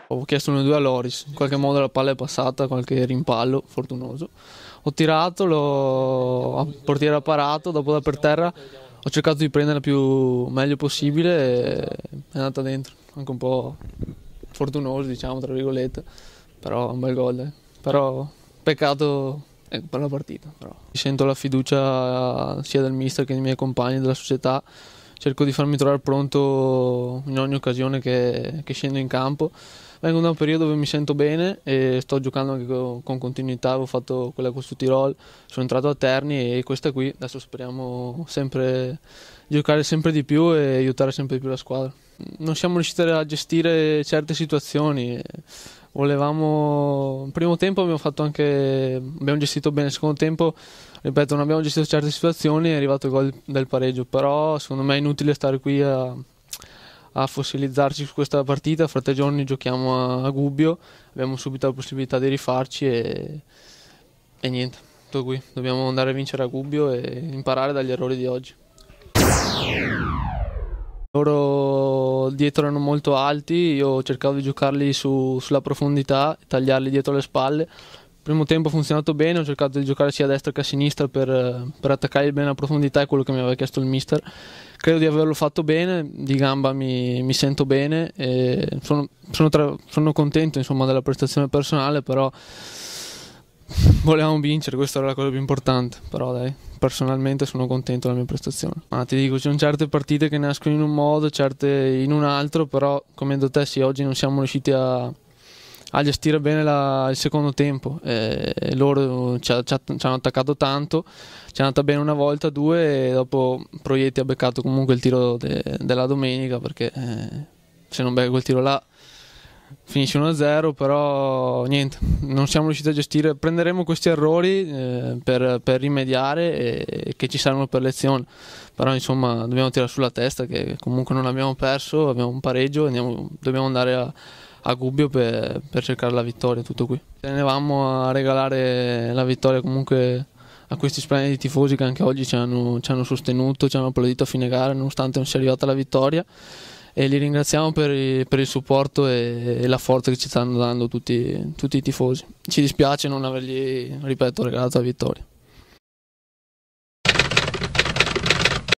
Ho chiesto 1-2 a Loris, in qualche modo la palla è passata, qualche rimpallo fortunoso. Ho tirato, il portiere ha parato, dopo da per terra ho cercato di prenderla meglio possibile e è andata dentro, anche un po' fortunoso diciamo tra virgolette, però un bel gol però peccato per la partita. Però. Sento la fiducia sia del mister che dei miei compagni della società, cerco di farmi trovare pronto in ogni occasione che scendo in campo. Vengo da un periodo dove mi sento bene e sto giocando anche con continuità, avevo fatto quella con su Tirol, sono entrato a Terni e questa qui, adesso speriamo sempre di giocare sempre di più e aiutare sempre di più la squadra. Non siamo riusciti a gestire certe situazioni, volevamo, il primo tempo abbiamo gestito bene, il secondo tempo, ripeto, non abbiamo gestito certe situazioni, è arrivato il gol del pareggio, però secondo me è inutile stare qui a fossilizzarci su questa partita. Fra 3 giorni giochiamo a Gubbio, abbiamo subito la possibilità di rifarci e niente, tutto qui. Dobbiamo andare a vincere a Gubbio e imparare dagli errori di oggi. Loro dietro erano molto alti, io cercavo di giocarli sulla profondità, tagliarli dietro le spalle. Il primo tempo ha funzionato bene, ho cercato di giocare sia a destra che a sinistra per attaccare bene la profondità, è quello che mi aveva chiesto il mister. Credo di averlo fatto bene, di gamba mi sento bene e sono contento insomma, della prestazione personale, però volevamo vincere, questa era la cosa più importante, però dai, personalmente sono contento della mia prestazione. Ma ti dico, ci sono certe partite che nascono in un modo, certe in un altro, però come hai detto te sì, oggi non siamo riusciti a gestire bene il secondo tempo. Loro ci hanno attaccato tanto, ci è andata bene una volta, due, e dopo Proietti ha beccato comunque il tiro della domenica, perché se non becca quel tiro là finisce 1-0, però niente, non siamo riusciti a gestire. Prenderemo questi errori per rimediare e che ci saranno per lezione, però insomma dobbiamo tirare sulla testa che comunque non abbiamo perso, abbiamo un pareggio, dobbiamo andare a Gubbio per cercare la vittoria, tutto qui. Tenevamo a regalare la vittoria comunque a questi splendidi tifosi che anche oggi ci hanno sostenuto, ci hanno applaudito a fine gara nonostante non sia arrivata la vittoria, e li ringraziamo per il supporto e la forza che ci stanno dando tutti i tifosi. Ci dispiace non avergli, ripeto, regalato la vittoria.